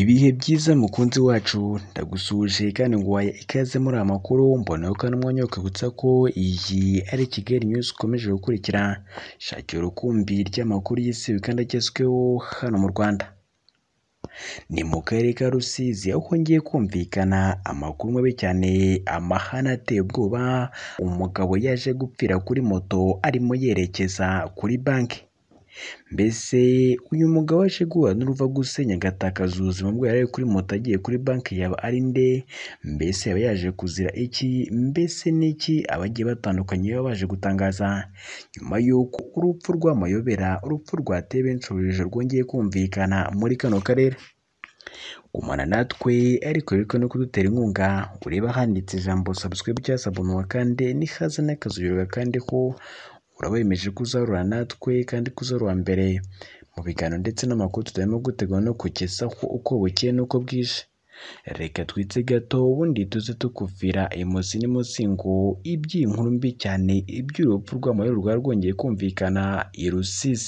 Ibihe byiza mukunzi wacu ndagusuhuje kandi nguhaye ikaze muri aya makuru mboneyeho kandi umwanya wo kwibutsa ko iyi ari Kigali News ukomeje gukurikira, shakira urukumbi ry'amakuru y'isi kandi agezweho hano mu Rwanda. Ni mu karere ka Rusizi aho hongeye kumvikana amakuru mabi cyane, amahane ateye ubwoba, umugabo yaje gupfira kuri moto arimo yerekeza kuri banki. Mbese uyu mugabo waje guhura n'uruva gusenya agatakaza ubuzima bwe yari ari kuri moto agiye kuri banki yaba ari nde? Mbese yaba yaje kuzira iki? Mbese ni iki abagiye batandukanye baba baje gutangaza nyuma y'uko urupfu rw'amayobera, urupfu rwateye benshi urujijo rwongeye kumvikana muri kano karere? Gumana natwe ariko reka no kudutera inkunga ureba handitse ijambo subscribe cyangwa sabonwa kandi nihaza n'akazuyoga kandi ko uraba wemeje kuzahura natwe kandi kuzahura mbere mu biganiro ndetse n'amakuru tutarimo gutegura no kugezaho uko bukeye n'uko bwije. Reka twitse gato ubundi tuze tukuvira imuzi n'imuzingo iby'iyi nkuru mbi cyane, iby'urupfu rw'amayobera rwari rwongeye kumvikana i Rusizi.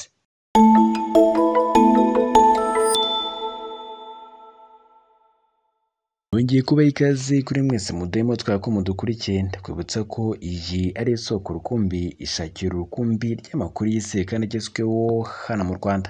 Nongeye kubaha ikaze kuri mwese mudahema twaka ko mudukurikiye, ndakwibutsa ko iyi ari isoko rukumbi, ishakira urukumbi ry'amakuru y'isi kandi agezweho hano mu Rwanda.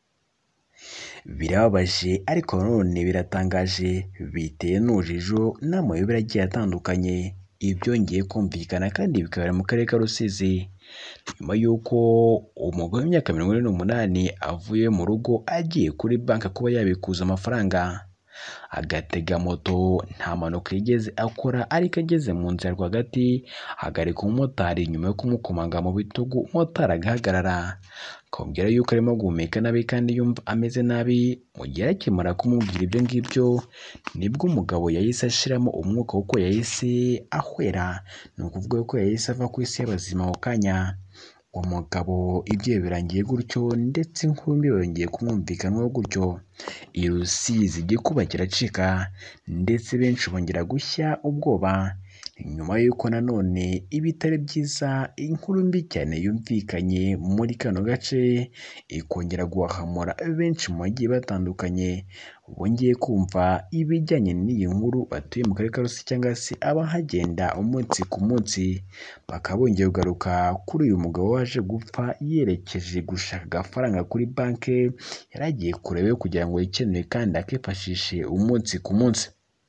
Birababaje ariko nanone biratangaje, biteye n'urujijo n'amayobera agiye atandukanye, ibyongeye kumvikana kandi bikabera mu karere ka Rusizi nyuma y'uko umugore w'imyaka 48 avuye mu rugo agiye kuri banki kuba yabikuza amafaranga, agatega moto nta mpanuka yigeze akora, ariko ageze mu nzira rwagati hagarika umumotari nyuma yo kumukomanga mu bitugu, umumotari agahagarara akamubwira yuko arimo guhumeka nabi kandi yumva ameze nabi. Mu gihe akimara kumubwira ibyo ngibyo nibwo umugabo yahise ashiramo umwuka kuko yahise ahwera, ni ukuvuga ko yahise ava ku isi y'abazima ako kanya. Umugabo ibyo birangiye gutyo ndetse inkuru mbi yongeye kumwumvikanwaho gutyo i Rusizi, igikuba kiracika ndetse benshi bongera gushya ubwoba nyuma y'uko nanone ibitari byiza, inkuru mbi cyane yumvikanye muri kano gace ikongera guhahamura benshi mu bagiye batandukanye bongeye kumva ibijyanye n'iyi nkuru, batuye mu karere ka Rusizi cyangwa se abahagenda umunsi ku munsi, bakaba bongeye kugaruka kuri uyu mugabo waje gupfa yerekeje gushaka agafaranga kuri banki yari agiye kureba kugira ngo yikenure kandi akifashishe umunsi ku munsi.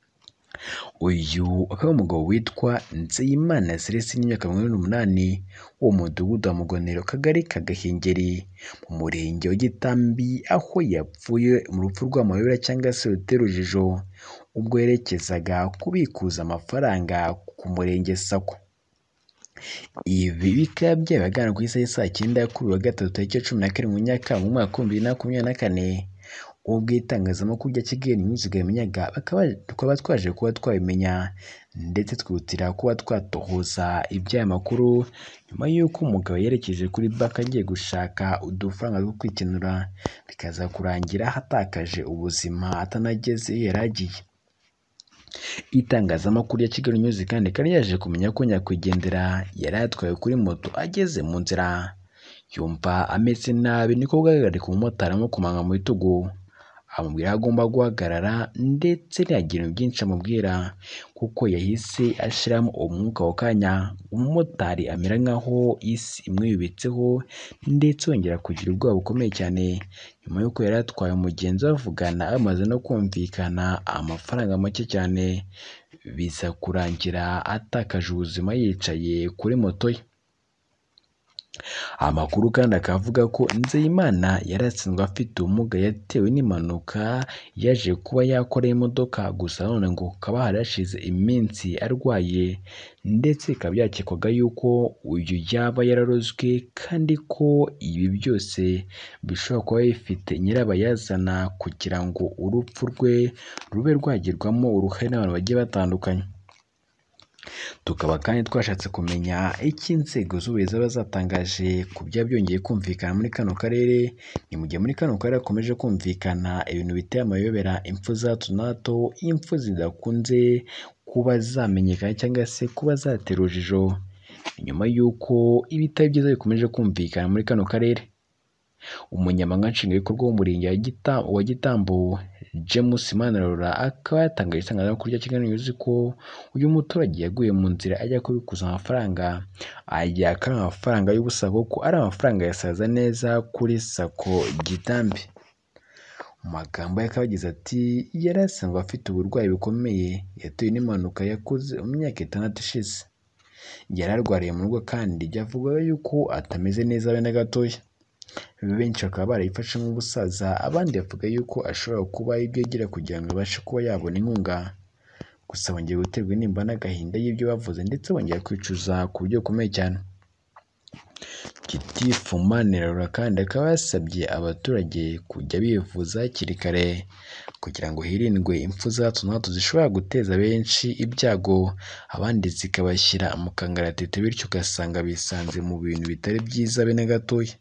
Uyu akaba umugabo witwa Nzeyimana Celestin w'imyaka 48 wo mu mudugudu wa Mugonero, akagari ka Gahengeri, mu murenge wa Gitambi, aho yapfuye mu rupfu rw'amayobera cyangwa se ruteye urujijo ubwo yerekezaga kubikuza amafaranga ku murenge Sacco. Ibi bikaba byabaga ku isaha saa 9 kuri uyu wa gatatu tariki 17 Nyakanga mu mwaka wa 2024, ubwo itangazamakuru rya Kigali News bwamenyaga, tukaba twaje kuba twabimenya ndetse twihutira kuba twatohoza iby'aya makuru nyuma y'uko umugabo yerekeje kuri banki agiye gushaka udufaranga two kwikenura, bikaza kurangira hatakaje ubuzima atanageze iyo yari agiye. Itangazamakuru ya Kigali News kandi yaje kumenya ko nyakwigendera yari atwaye kuri moto, ageze mu nzira yumva ameze nabi, niko guhagarika umumotari amukomanga mu bitugu amubwira aho agomba guhagarara ndetse ntiyagira byinshi amubwira kuko yahise ashiramo umwuka ako kanya. Umumotari amera nkaho isi imwiyubitseho ndetse yongera kugira ubwoba bukomeye cyane nyuma y'uko yari atwaye umugenzi bavugana bamaze no kumvikana amafaranga make cyane, biza kurangira atakaje ubuzima yicaye kuri moto ye. Amakuru kandi akavuga ko Nzeyimana yari asanzwe afite ubumuga yatewe n'impanuka yaje kuba yakora imodoka, gusa none ngo hakaba harashize iminsi arwaye ndetse bikaba byakekwaga yuko uyu yaba yararozwe kandi ko ibi byose bishobora kuba bifite nyirabayazana kugira ngo urupfu rwe rube rwagirwamo uruhare n'abantu bagiye batandukanye. Tukaba kandi twashatse kumenya icyo inzego z'ubuyobozi zaba zatangaje ku byaba byongeye kumvikana muri kano karere. Ni mu gihe muri kano karere hakomeje kumvikana ibintu biteye amayobera, impfu za hato na hato, impfu zidakunze kuba zamenyekana cyangwa se kuba zatera urujijo nyuma y'uko ibitari byiza bikomeje kumvikana muri kano karere. Umunyamabanga nshingwabikorwa w'umurenge wa Gitambo James Manirarora akaba yatangaje itangazamakuru rya Kigali News ko uyu muturage yaguye mu nzira ajya kubikuza amafaranga, yaka amafaranga y'ubusa kuko ari amafaranga yasaza neza kuri Sacco Gitambi. Mu magambo ye akaba yagize ati yari asanzwe afite uburwayi bukomeye yatewe n'impanuka yakoze mu myaka 6 ishize. Yari arwariye mu rugo kandi byavugaga yuko atameze neza be na gatoya. Benshi bakaba barayifashe nk'ubusaza, abandi bavuga yuko ashobora kuba ibyo agira kugira ngo abashe kuba yabona inkunga. Gusa bongeye guterwa nimba n'agahinda y'ibyo bavuze ndetse bongera kwicuza ku buryo bukomeye cyane. Gitifu Manirarora kandi akaba yasabye abaturage kujya bivuza hakiri kare kugira ngo hirindwe impfu za hato na hato zishobora guteza benshi ibyago, abandi zikabashyira mu kangaratete, bityo ugasanga bisanze mu bintu bitari byiza be na gatoya.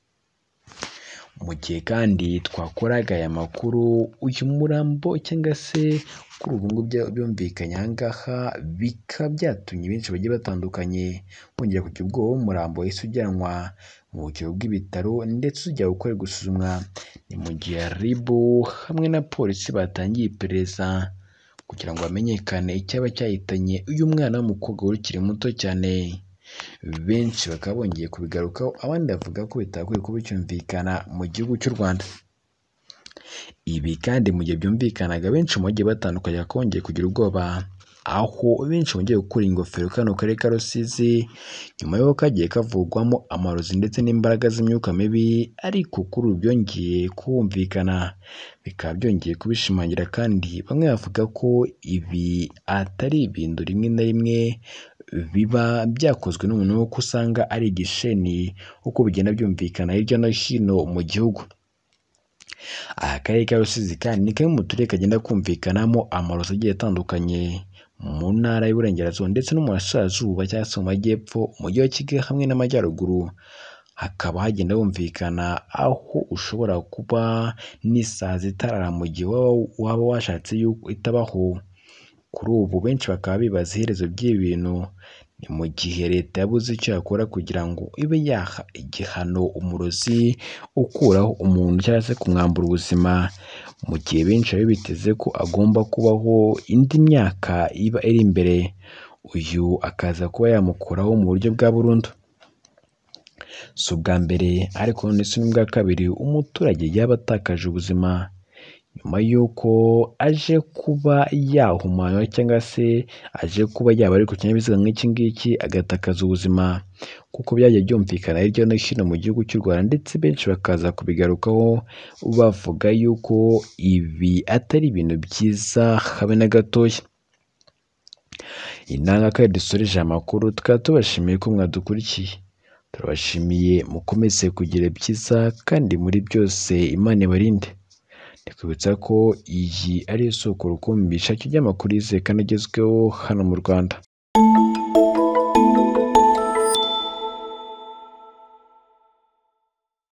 Mu gihe kandi twakoraga aya makuru, uyu murambo cyangwa se kuri ubu ngubu byumvikanye aha ngaha, bikaba byatumye benshi bagiye batandukanye bongera kugira ubwoba w'umurambo wahise ujyanwa mu bukiro bw'ibitaro ndetse ujya gukorerwa gusuzumwa. Ni mu gihe RIB hamwe na polisi batangiye iperereza kugira ngo hamenyekane icyaba cyahitanye uyu mwana w'umukobwa ukiri muto cyane. Benshi bakaba bongeye kubigarukaho, abandi bavuga ko bitakwiye kuba cyumvikana mu gihugu cy'u Rwanda. Ibi kandi mu gihe byumvikanaga, benshi mu bagiye batandukanye bakongeye kugira ubwoba, aho benshi bongeye gukura ingofero kano karere ka Rusizi nyuma y'uko kagiye kavugwamo amarozi ndetse n'imbaraga z'imyuka mibi, ariko kuri ubu byongeye kumvikana, bikaba byongeye kubishimangira kandi bamwe bavuga ko ibi atari ibintu rimwe na rimwe biba byakozwe n'umuntu wo usanga ari igisheni uko bigenda byumvikana hirya no hino mu gihugu. Akarere ka Rusizi kandi ni kamwe mu turere kagenda kumvikanamo amarozi agiye atandukanye mu ntara y'Iburengerazuba ndetse no mu Burasirazuba cyangwa se mu Majyepfo, umujyi wa Kigali hamwe n'Amajyaruguru. Hakaba hagenda humvikana aho ushobora kuba n'isaha zitarara mu gihe waba washatse yuko itabaho. Kuri ubu benshi bakaba bibaza iherezo by'ibi bintu, ni mu gihe leta yabuze icyo yakora kugira ngo ibe yaha igihano umurozi ukuraho umuntu cyangwa se kumwambura ubuzima, mu gihe benshi bari biteze ko agomba kubaho indi myaka iba iri imbere, uyu akaza kuba yamukuraho mu buryo bwa burundu. Si ubwa mbere ariko none si n'ubwa kabiri umuturage yaba atakaje ubuzima nyuma y'uko aje kuba yahumanywa cyangwa se aje kuba yaba ari ku kinyabiziga nk'iki ngiki agatakaza ubuzima, kuko byagiye byumvikana hirya no hino mu gihugu cy'u Rwanda ndetse benshi bakaza kubigarukaho bavuga yuko ibi atari ibintu byiza habe na gatoya. Inanga dusoreje amakuru, tukaba tubashimiye ko mwadukurikiye, turabashimiye mukomeze kugira byiza kandi muri byose Imana ibarinde. Ndikubitsa ko iyi ari isoko rukumbi ishakira ry'amakuru yizewe kandi agezweho hano mu Rwanda.